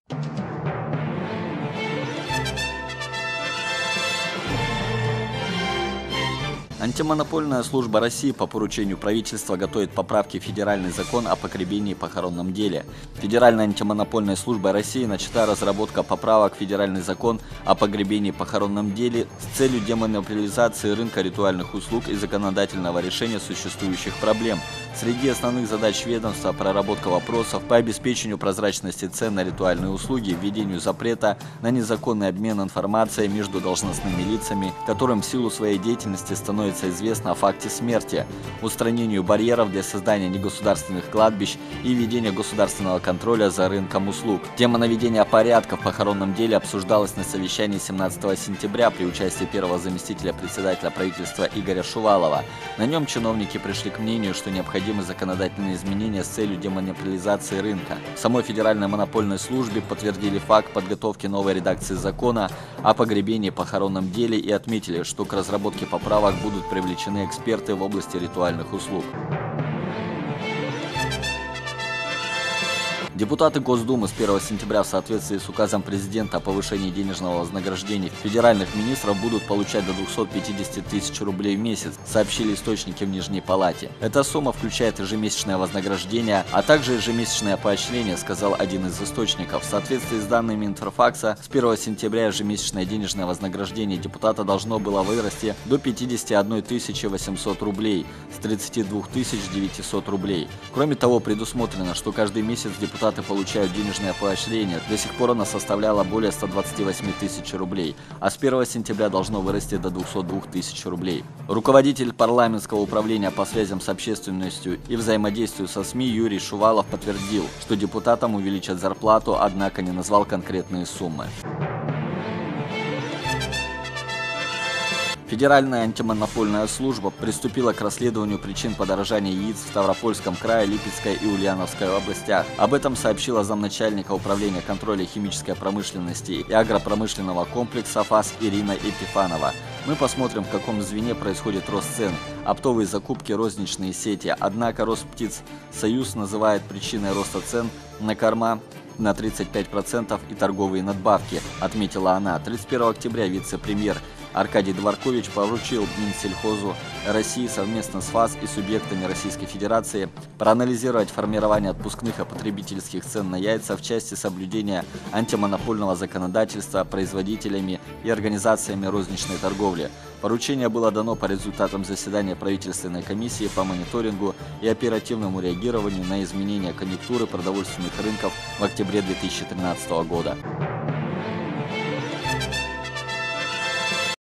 Антимонопольная служба России по поручению правительства готовит поправки в федеральный закон о погребении и похоронном деле. Федеральной антимонопольной службой России начата разработка поправок в федеральный закон о погребении и похоронном деле с целью демонополизации рынка ритуальных услуг и законодательного решения существующих проблем. Среди основных задач ведомства проработка вопросов по обеспечению прозрачности цен на ритуальные услуги, введению запрета на незаконный обмен информацией между должностными лицами, которым в силу своей деятельности становится известно о факте смерти, устранению барьеров для создания негосударственных кладбищ и введения государственного контроля за рынком услуг. Тема наведения порядка в похоронном деле обсуждалась на совещании 17 сентября при участии первого заместителя председателя правительства Игоря Шувалова. На нем чиновники пришли к мнению, что необходимы законодательные изменения с целью демонополизации рынка. В самой Федеральной монопольной службе подтвердили факт подготовки новой редакции закона о погребении и похоронном деле и отметили, что к разработке поправок будут привлечены эксперты в области ритуальных услуг. Депутаты Госдумы с 1 сентября в соответствии с указом президента о повышении денежного вознаграждения федеральных министров будут получать до 250 тысяч рублей в месяц, сообщили источники в Нижней Палате. Эта сумма включает ежемесячное вознаграждение, а также ежемесячное поощрение, сказал один из источников. В соответствии с данными Интерфакса, с 1 сентября ежемесячное денежное вознаграждение депутата должно было вырасти до 51 800 рублей с 32 900 рублей. Кроме того, предусмотрено, что каждый месяц депутаты получают денежное поощрение. До сих пор оно составляло более 128 тысяч рублей, а с 1 сентября должно вырасти до 202 тысяч рублей. Руководитель парламентского управления по связям с общественностью и взаимодействию со СМИ Юрий Шувалов подтвердил, что депутатам увеличат зарплату, однако не назвал конкретные суммы. Федеральная антимонопольная служба приступила к расследованию причин подорожания яиц в Ставропольском крае, Липецкой и Ульяновской областях. Об этом сообщила замначальника управления контроля химической промышленности и агропромышленного комплекса ФАС Ирина Епифанова. Мы посмотрим, в каком звене происходит рост цен. Оптовые закупки, розничные сети. Однако Россоюз называет причиной роста цен на корма на 35% и торговые надбавки, отметила она. 31 октября вице-премьер Аркадий Дворкович поручил Минсельхозу России совместно с ФАС и субъектами Российской Федерации проанализировать формирование отпускных и потребительских цен на яйца в части соблюдения антимонопольного законодательства производителями и организациями розничной торговли. Поручение было дано по результатам заседания правительственной комиссии по мониторингу и оперативному реагированию на изменения конъюнктуры продовольственных рынков в октябре 2013 года.